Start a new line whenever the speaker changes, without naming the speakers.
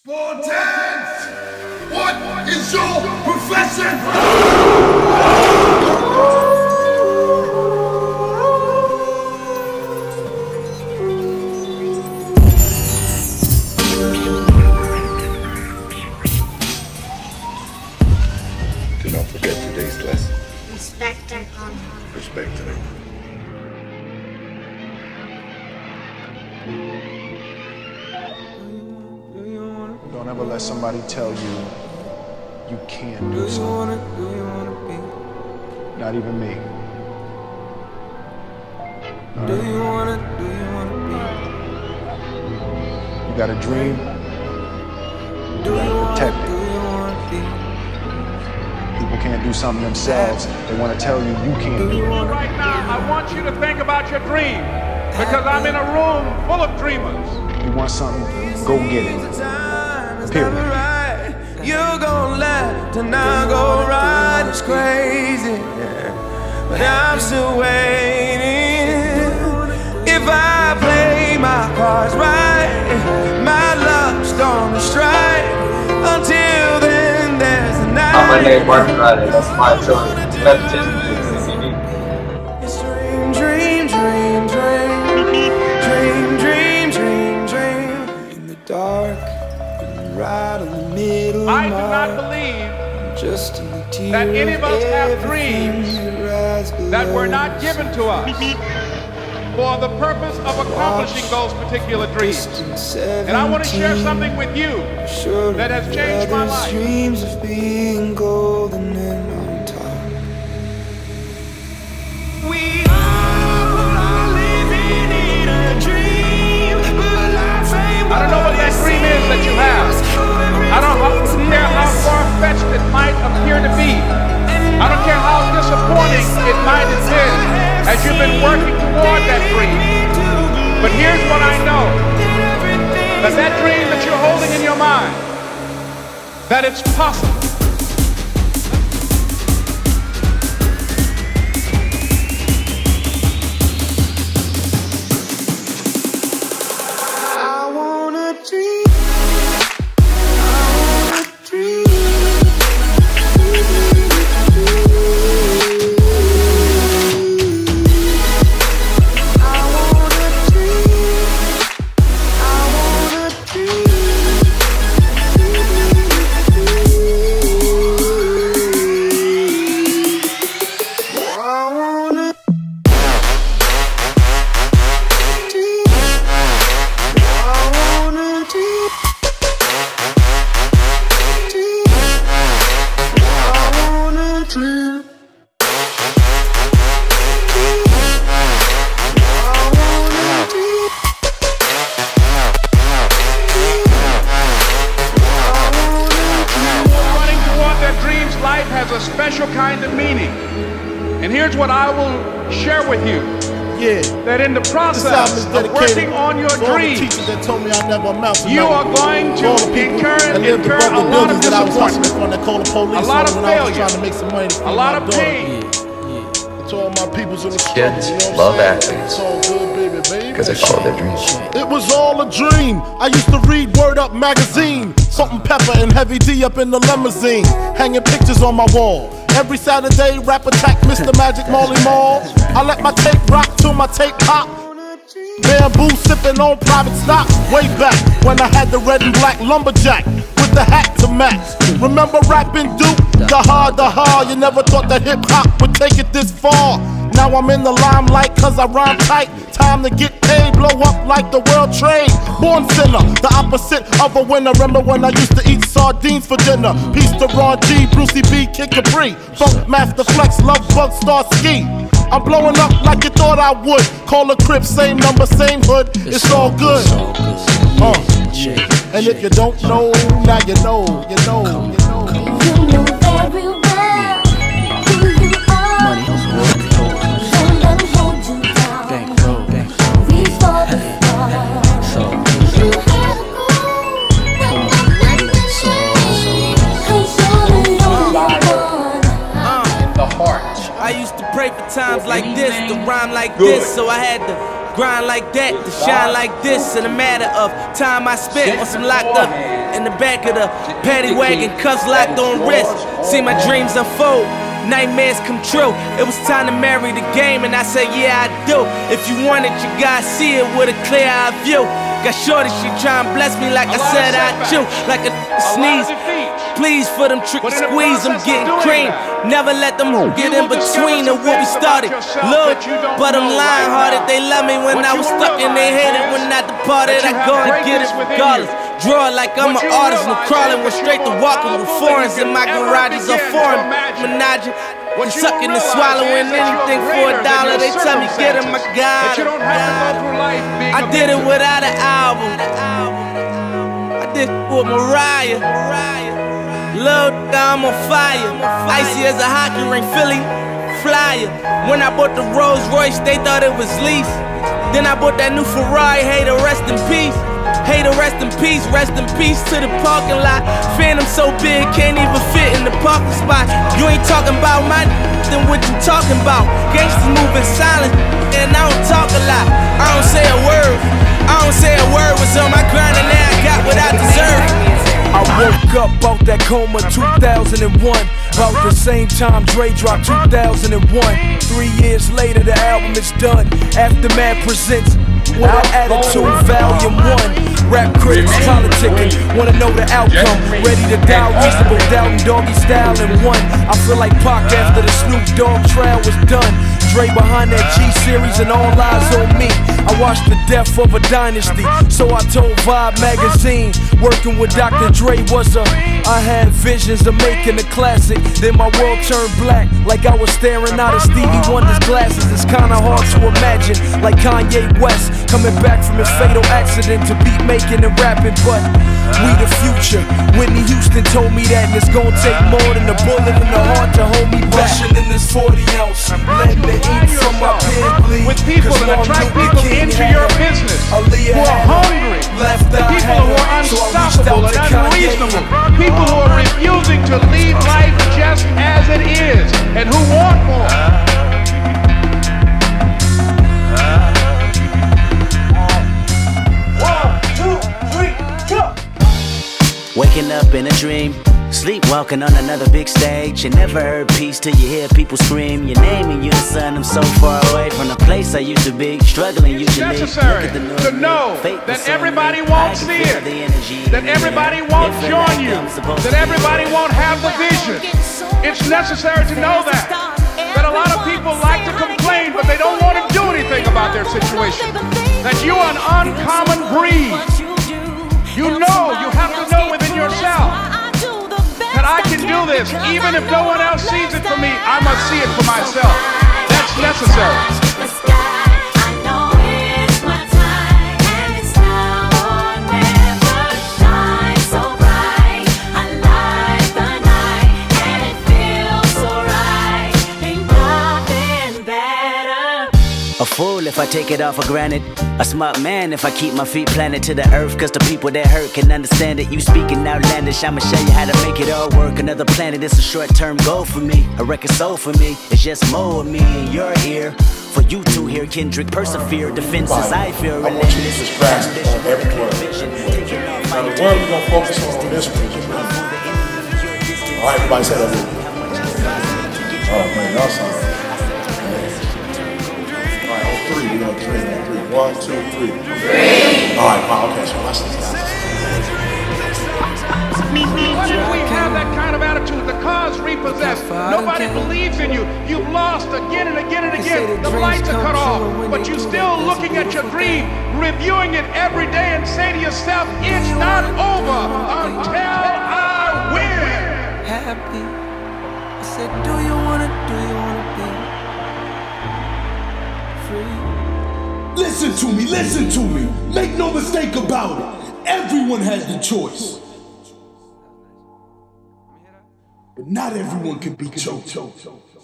Spartans! What is your profession?
Do not forget today's lesson.
Respect and honor.
Respect and honor.
Don't ever let somebody tell you you can't do something. Not even me. You got a dream, you gotta protect it. People can't do something themselves. They want to tell you you can't do it.
Right now, I want you to think about your dream, because I'm in a room full of dreamers.
You want something, go get it. Period.
You're gonna let and I go right, it's crazy, but I'm still waiting. If I play my cards right, my love's gonna strike. Until then, there's a night.
I'm my name Martin Riley, that's my choice.
It's dream, dream, dream, dream, dream, dream, dream, dream. In the dark, right in the middle.
I do not believe that any of us have dreams that were not given to us for the purpose of accomplishing those particular dreams. And I want to share something with you that has changed my life.
Dreams of being golden and on top. We are living in a dream, but life ain't
I don't know what that dream is that you have. I don't care how far-fetched it might appear to be. I don't care how disappointing it might have been as you've been working toward that dream. But here's what I know. That dream that you're holding in your mind, that it's possible.
I wanna dream.
Life has a special kind of meaning. And here's what I will share with you. That in the process of working on your dreams, you are going to incur a lot of disappointment, a lot of failure, a lot of pain.
Kids love athletes because they follow their dreams.
It was all a dream. I used to read Word Up magazine. Salt and Pepper and Heavy D up in the limousine, hanging pictures on my wall. Every Saturday, rap attack, Mr. Magic Marley Marl. I let my tape rock till my tape pop. Bamboo sipping on private stock. Way back when I had the red and black lumberjack with the hat to match. Remember rapping Duke? The hard, you never thought that hip hop would take it this far. Now I'm in the limelight cause I rhyme tight. Time to get paid, blow up like the world trade. Born sinner, the opposite of a winner. Remember when I used to eat sardines for dinner? Peace to Ron G, Brucey B, Kid Capri, Funk Master Flex, Love Bug, Star Ski. I'm blowing up like you thought I would. Call a crib, same number, same hood. It's all good. And if you don't know, now you know, you know, you know.
You know very well who you are.
Money,
Don't let them hold you down. Reach for the stars. You have a goal.
The heart. I used to pray for times like this, to rhyme like this, so I had to Grind like that, to shine like this. In a matter of time I spent on some locked up in the back of the paddy wagon, cuffs locked on wrist. See my dreams unfold, nightmares come true. It was time to marry the game, and I said, yeah, I do. If you want it, you gotta see it with a clear eye view. Got shorty, she tryin' bless me like I said I chew. Like a sneeze, please for them trick squeeze, I'm getting cream. Never let them get in between of what we started. Look, but I'm lying hearted. They love me when I was stuck and they hated when I departed. I go and get it regardless. Draw it like I'm an artist, no crawling, went straight to walking with foreigns in my garages or foreign menage. Sucking and swallowing anything for $1. They tell me get him, I got him. I did it without an album. I did it with Mariah. Lil' I'm on fire. Icy as a hockey ring, Philly flyer. When I bought the Rolls Royce, they thought it was lease. Then I bought that new Ferrari, hey, to rest in peace. Hey, to rest in peace to the parking lot. Phantom so big, can't even fit in the parking spot. You ain't talking about my then what you talking about? Gangsters moving silent, and I don't talk a lot. I don't say a word, was on my grind and now I got what I deserve. I woke up out that coma 2001. About the same time Dre dropped 2001. 3 years later the album is done. Aftermath presents With an Attitude Volume 1. Rap critics politicking, wanna know the outcome. Ready to die, reasonable doubt and doggy style in one. I feel like Pac after the Snoop Dogg trial was done. Dre behind that G-series and all eyes on me. I watched the death of a dynasty, so I told Vibe magazine. Working with Dr. Dre was I had visions of making a classic. Then my world turned black, like I was staring out of Stevie Wonder's glasses. It's kinda hard to imagine, like Kanye West coming back from his fatal accident to beat making and rapping. But we the future. Whitney Houston told me that, and it's gonna take more than a bullet in the heart to hold me back. Rushing in this 40 ounce, letting the ink from my pen bleed.
With people that attract people into your business, who are hungry, people who are unstoppable and unreasonable, people who are refusing to leave life just as it is, and who want more.
Waking up in a dream, sleepwalking on another big stage. You never heard peace till you hear people scream your name in unison. I'm so far away from the place I used to be, struggling usually.
It's necessary to know that everybody won't see it, that everybody won't join you, that everybody won't have the vision. It's necessary to know that a lot of people like to complain, but they don't want to do anything about their situation. That you are an uncommon breed. You know, you have to know within yourself that I can do this. Even if no one else sees it for me, I must see it for myself. That's necessary.
A fool if I take it all for granted. A smart man if I keep my feet planted to the earth. Cause the people that hurt can understand it. You speaking outlandish, I'ma show you how to make it all work. Another planet, it's a short-term goal for me. A record soul for me, it's just more of me in your ear. For you to hear Kendrick persevere. Defenses I fear relentless.
This grasp on every word. Now the word we're gonna focus on this week. Alright, everybody say that with me. Oh man, y'all sound. Three, we're gonna three. 1, 2, 3. Alright, okay, so let's
Why did we have that kind of attitude? The cause repossessed. Nobody believes in you. You've lost again and again and again. The lights are cut off, but you're still looking at your dream, reviewing it every day, and say to yourself, it's not over until I win.
Happy. I said, do you wanna be free?
Listen to me. Make no mistake about it. Everyone has the choice. But not everyone can be choked.